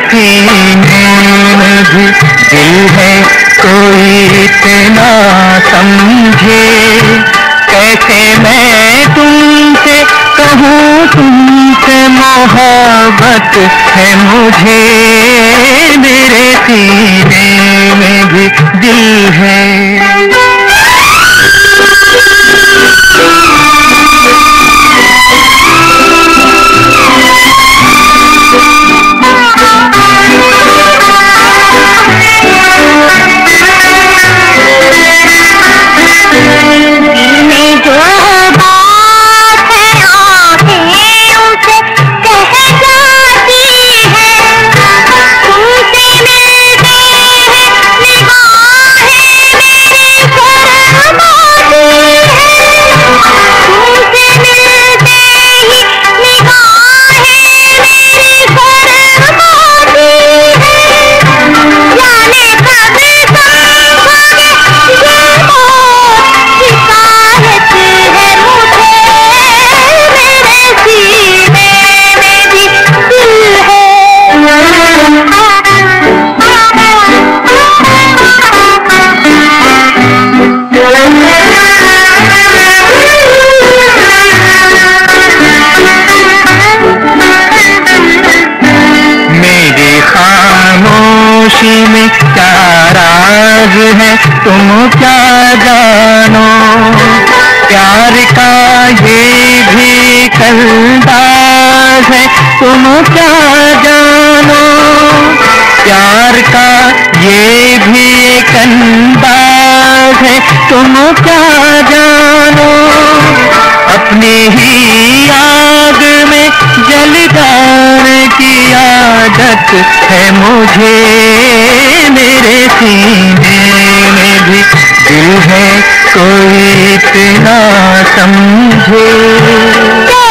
सीने में भी दिल है, कोई इतना समझे। कैसे मैं तुमसे कहूँ, तुमसे मोहब्बत है मुझे। मेरे सीने में भी दिल है। खामोशी में क्या राज है तुम क्या जानो। प्यार का ये भी अंदाज है तुम क्या जानो। प्यार का ये भी एक अंदाज है तुम क्या जानो। अपनी ही आग में जल जाने की आदत है मुझे। मेरे सीने में भी दिल है, कोई इतना समझे।